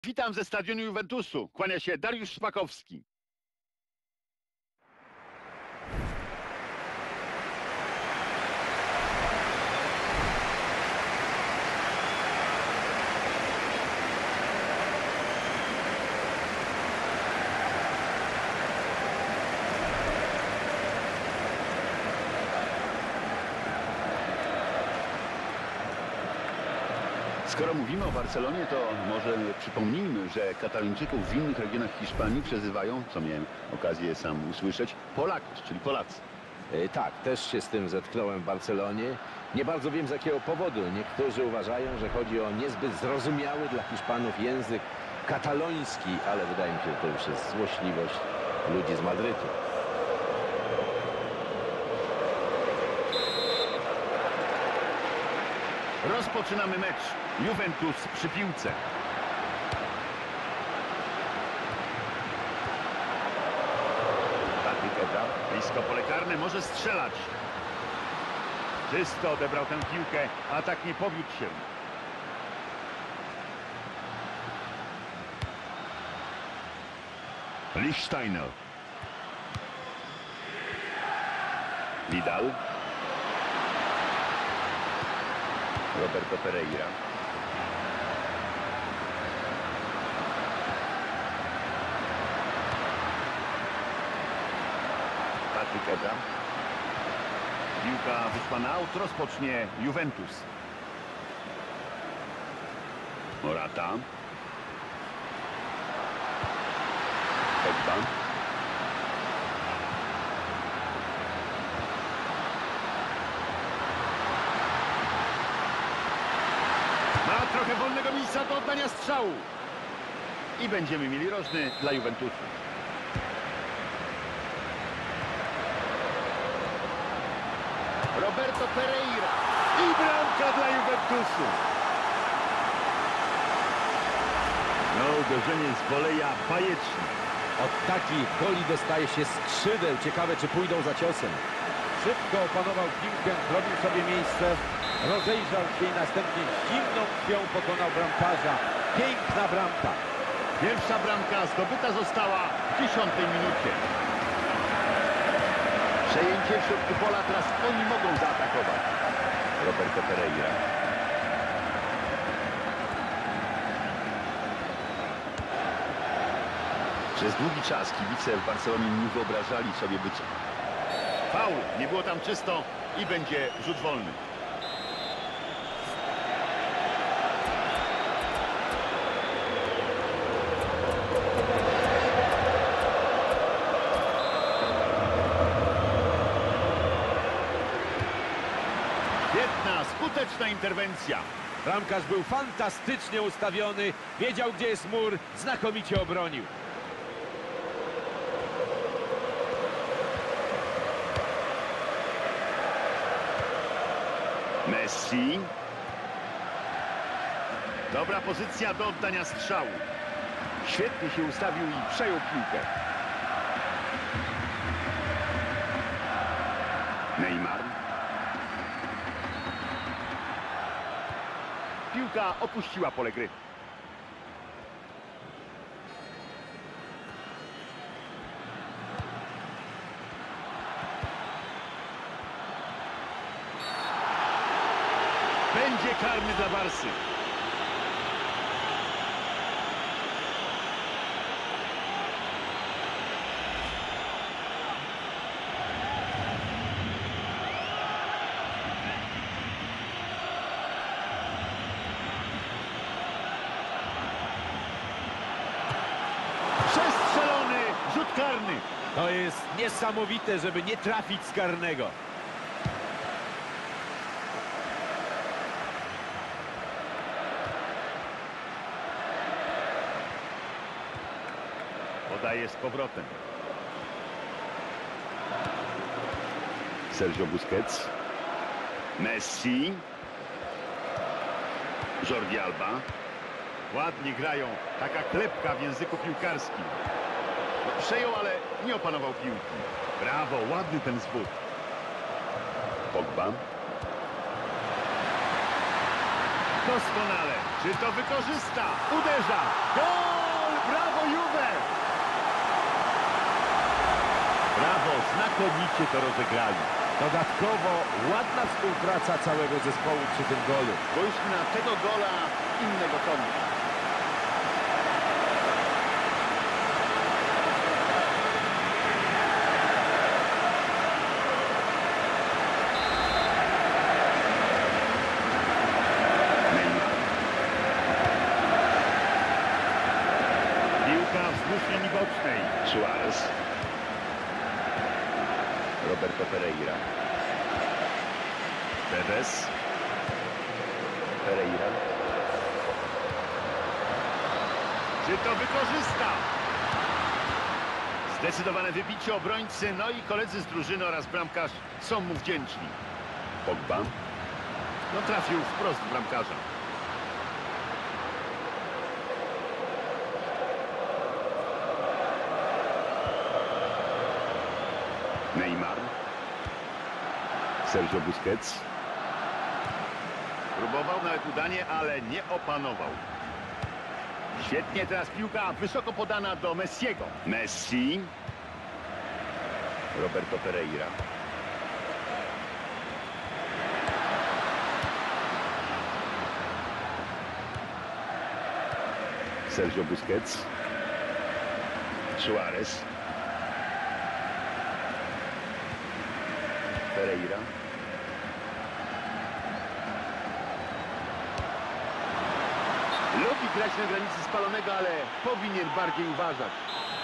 Witam ze stadionu Juventusu. Kłania się Dariusz Szpakowski. Skoro mówimy o Barcelonie, to może przypomnijmy, że Katalończyków w innych regionach Hiszpanii przezywają, co miałem okazję sam usłyszeć, Polaków, czyli Polacy. Tak, też się z tym zetknąłem w Barcelonie. Nie bardzo wiem z jakiego powodu. Niektórzy uważają, że chodzi o niezbyt zrozumiały dla Hiszpanów język kataloński, ale wydaje mi się, że to już jest złośliwość ludzi z Madrytu. Rozpoczynamy mecz. Juventus przy piłce. Patryk Ebra, blisko pole karne, może strzelać. Czysto odebrał tę piłkę, a tak nie powiódł się. Lichtsteiner. Vidal. Roberto Pereira. Patryk Ebra. Piłka wyszła na aut, rozpocznie Juventus. Morata. Pogba. Ma trochę wolnego miejsca do oddania strzału. I będziemy mieli rożny dla Juventusu. Roberto Pereira. I bramka dla Juventusu. No, uderzenie z woleja bajeczne. Od takich goli dostaje się skrzydeł. Ciekawe, czy pójdą za ciosem. Szybko opanował piłkę, zrobił sobie miejsce, rozejrzał się i następnie zimną krwią pokonał bramkarza. Piękna bramka. Pierwsza bramka zdobyta została w 10. minucie. Przejęcie w środku pola, teraz oni mogą zaatakować. Roberto Pereira. Przez długi czas kibice w Barcelonie nie wyobrażali sobie bycia. Faul, nie było tam czysto i będzie rzut wolny. Świetna, skuteczna interwencja. Bramkarz był fantastycznie ustawiony, wiedział, gdzie jest mur, znakomicie obronił. Messi. Dobra pozycja do oddania strzału. Świetnie się ustawił i przejął piłkę. Neymar. Piłka opuściła pole gry. Będzie karny dla Barsy. Przestrzelony rzut karny. To jest niesamowite, żeby nie trafić z karnego. Podaje z powrotem. Sergio Busquets. Messi. Jordi Alba. Ładnie grają. Taka klepka w języku piłkarskim. Przejął, ale nie opanował piłki. Brawo, ładny ten zwód. Pogba. Doskonale. Czy to wykorzysta? Uderza! Gol! Brawo, Juve! Brawo, znakomicie to rozegrali. Dodatkowo ładna współpraca całego zespołu przy tym golu. Spójrzmy na tego gola innego kąta. Neymar. Piłka wzdłuż linii bocznej. Suarez. Roberto Pereira. Tevez. Pereira. Czy to wykorzysta? Zdecydowane wybicie obrońcy, no i koledzy z drużyny oraz bramkarz są mu wdzięczni. Pogba. No trafił wprost w bramkarza. Neymar. Sergio Busquets. Próbował nawet udanie, ale nie opanował. Świetnie, teraz piłka wysoko podana do Messiego. Messi. Roberto Pereira. Sergio Busquets. Suarez. Pereira. Lubi grać na granicy spalonego, ale powinien bardziej uważać.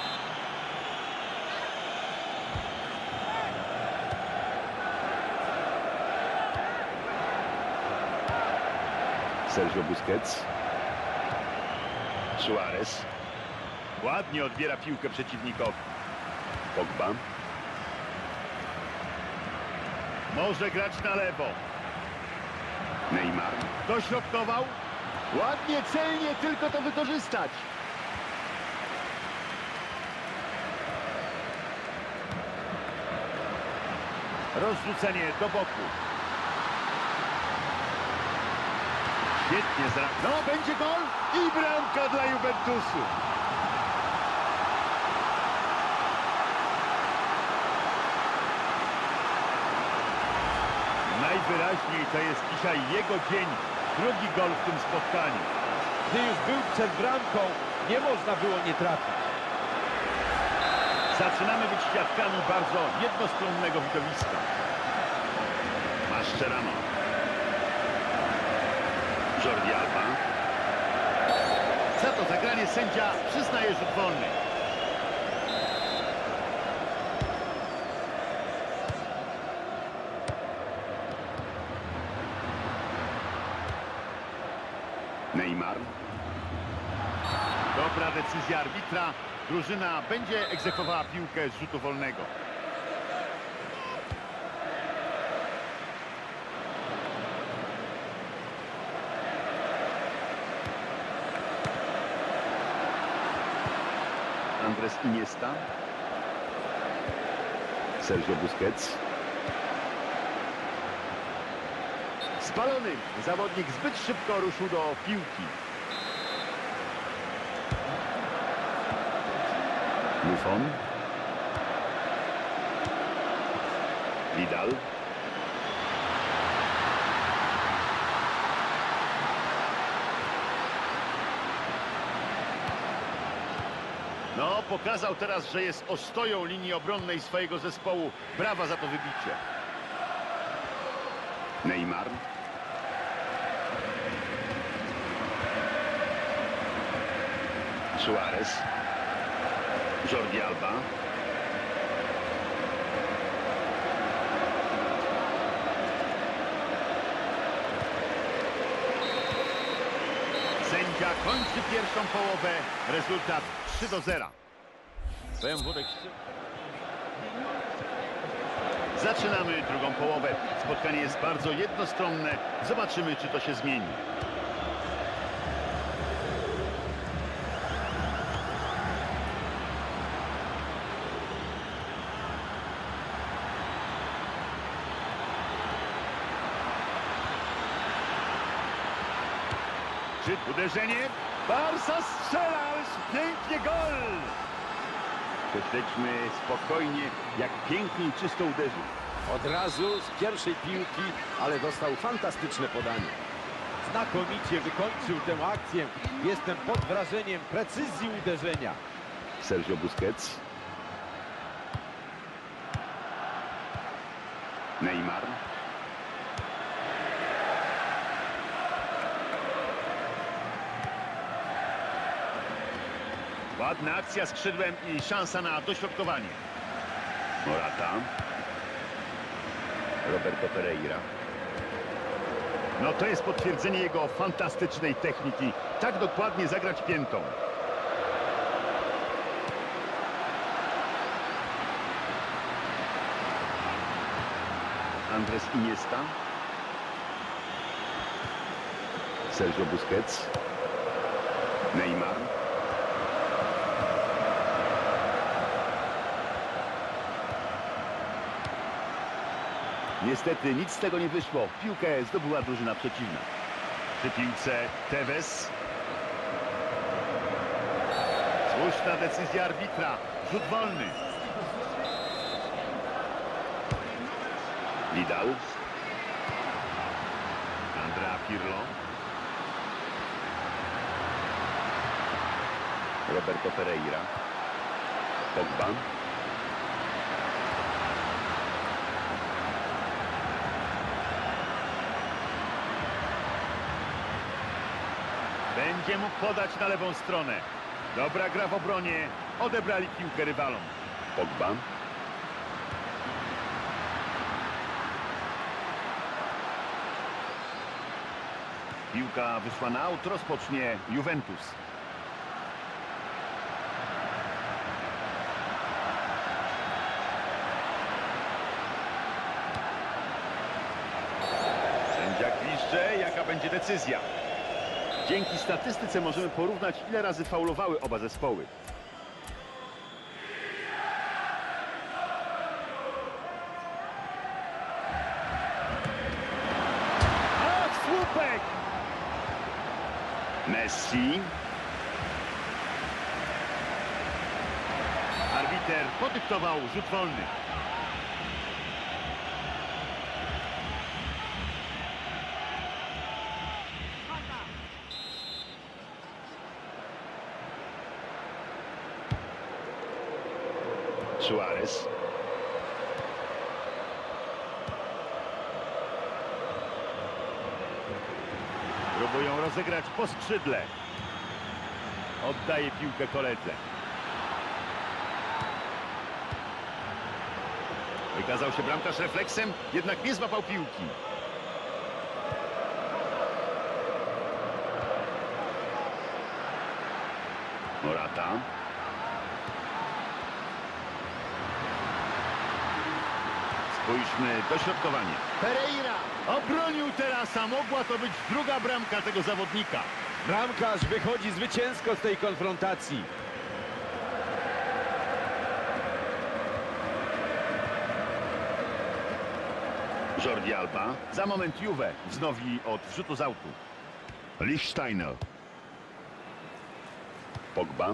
Sergio Busquets. Suarez. Ładnie odbiera piłkę przeciwnikowi. Pogba. Może grać na lewo. Neymar. Dośrodkował. Ładnie, celnie, tylko to wykorzystać. Rozrzucenie do boku. Świetnie no, będzie gol i bramka dla Juventusu. Najwyraźniej to jest dzisiaj jego dzień. Drugi gol w tym spotkaniu. Gdy już był przed bramką, nie można było nie trafić. Zaczynamy być świadkami bardzo jednostronnego widowiska. Mascherano. Jordi Alba. Za to zagranie sędzia przyznaje rzut wolny. Neymar. Dobra decyzja arbitra. Drużyna będzie egzekwowała piłkę z rzutu wolnego. Andres Iniesta. Sergio Busquets. Spalony. Zawodnik zbyt szybko ruszył do piłki. Buffon. Vidal. No, pokazał teraz, że jest ostoją linii obronnej swojego zespołu. Brawa za to wybicie. Neymar. Suarez. Jordi Alba. Sędzia kończy pierwszą połowę. Rezultat 3-0. Zaczynamy drugą połowę. Spotkanie jest bardzo jednostronne. Zobaczymy, czy to się zmieni. walczy. Uderzenie. Barca strzela, ależ pięknie gol! Prześledźmy spokojnie, jak pięknie i czysto uderzył. Od razu z pierwszej piłki, ale dostał fantastyczne podanie. Znakomicie wykończył tę akcję. Jestem pod wrażeniem precyzji uderzenia. Sergio Busquets. Neymar. Ładna akcja skrzydłem i szansa na dośrodkowanie. Morata. Roberto Pereira. No to jest potwierdzenie jego fantastycznej techniki. Tak dokładnie zagrać piętą. Andres Iniesta. Sergio Busquets. Neymar. Niestety nic z tego nie wyszło. Piłkę zdobyła drużyna przeciwna. Przy piłce Tevez. Słuszna decyzja arbitra. Rzut wolny. Vidal. Andrea Pirlo. Roberto Pereira. Pogba. Będzie mógł podać na lewą stronę. Dobra gra w obronie. Odebrali piłkę rywalom. Pogba. Piłka wyszła na aut. Rozpocznie Juventus. Sędzia gwizdże. Jaka będzie decyzja? Dzięki statystyce możemy porównać, ile razy faulowały oba zespoły. Ach, słupek! Messi. Arbiter podyktował rzut wolny. Suarez. Próbują rozegrać po skrzydle. Oddaje piłkę koledze. Wykazał się bramkarz refleksem, jednak nie złapał piłki. Morata. Spójrzmy, dośrodkowanie. Pereira obronił teraz, a mogła to być druga bramka tego zawodnika. Bramkarz wychodzi zwycięsko z tej konfrontacji. Jordi Alba. Za moment Juve wznowi od rzutu z autu. Lichtsteiner. Pogba.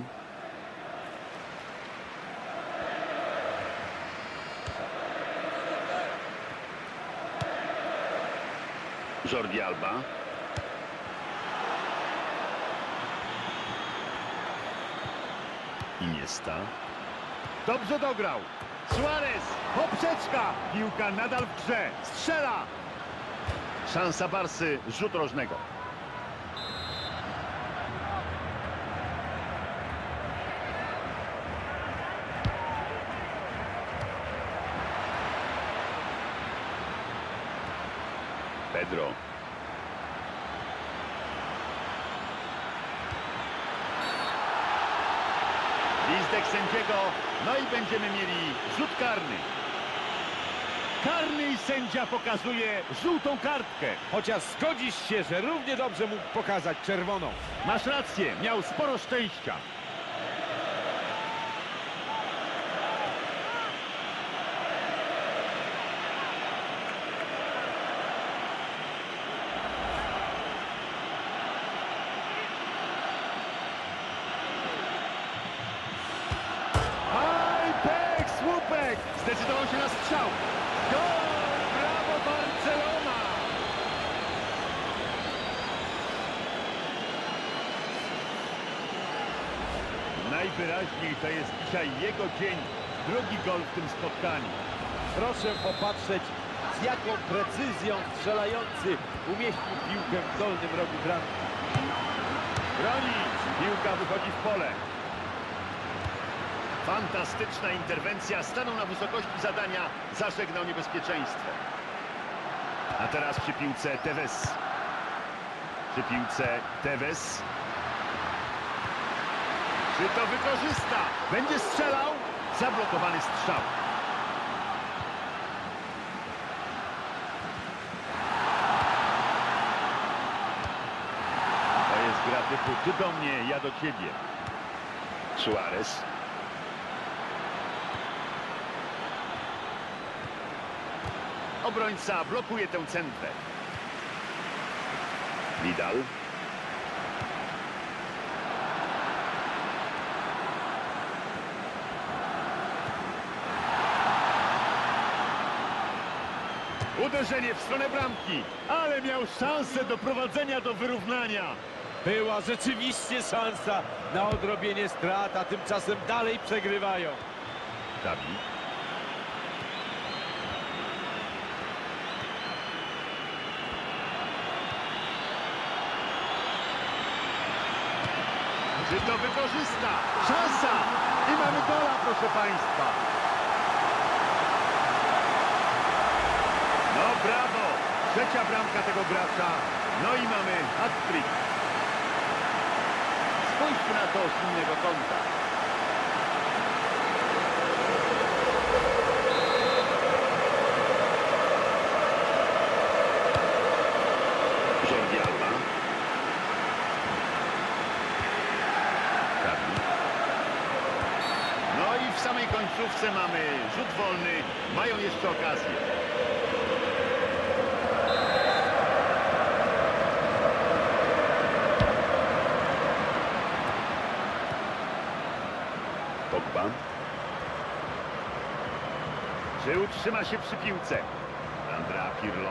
Jordi Alba. Iniesta. Dobrze dograł. Suarez. Poprzeczka. Piłka nadal w grze. Strzela. Szansa Barsy. Rzut rożnego. Pedro. Gwizdek sędziego. No i będziemy mieli rzut karny. Karny i sędzia pokazuje żółtą kartkę. Chociaż zgodzisz się, że równie dobrze mógł pokazać czerwoną. Masz rację, miał sporo szczęścia. środek, zdecydował się na strzał. Gol! Brawo Barcelona! Najwyraźniej to jest dzisiaj jego dzień. Drugi gol w tym spotkaniu. Proszę popatrzeć, z jaką precyzją strzelający umieścił piłkę w dolnym rogu bramki. Bronić! Piłka wychodzi w pole. Fantastyczna interwencja. Stanął na wysokości zadania. Zażegnał niebezpieczeństwo. A teraz przy piłce Tevez. Przy piłce Tevez. Czy to wykorzysta? Będzie strzelał? Zablokowany strzał. To jest gra typu ty do mnie, ja do ciebie. Suarez. Obrońca blokuje tę centrę. Vidal. Uderzenie w stronę bramki, ale miał szansę doprowadzenia do wyrównania. Była rzeczywiście szansa na odrobienie strat, a tymczasem dalej przegrywają. Gabi. Czy to wykorzysta? Szansa! I mamy gola, proszę państwa. No brawo! Trzecia bramka tego gracza. No i mamy hat-trick. Spójrzmy na to z innego kąta. Jordi Alba. Gabi. No i w samej końcówce mamy rzut wolny. Mają jeszcze okazję. Pogba. Czy utrzyma się przy piłce? Andrea Pirlo.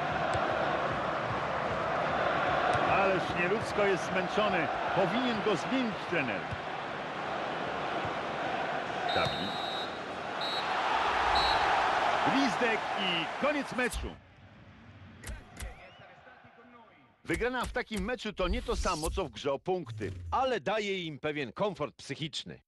Ależ nieludzko jest zmęczony. Powinien go zmienić trener. Gabi. Gwizdek i koniec meczu. Wygrana w takim meczu to nie to samo, co w grze o punkty. Ale daje im pewien komfort psychiczny.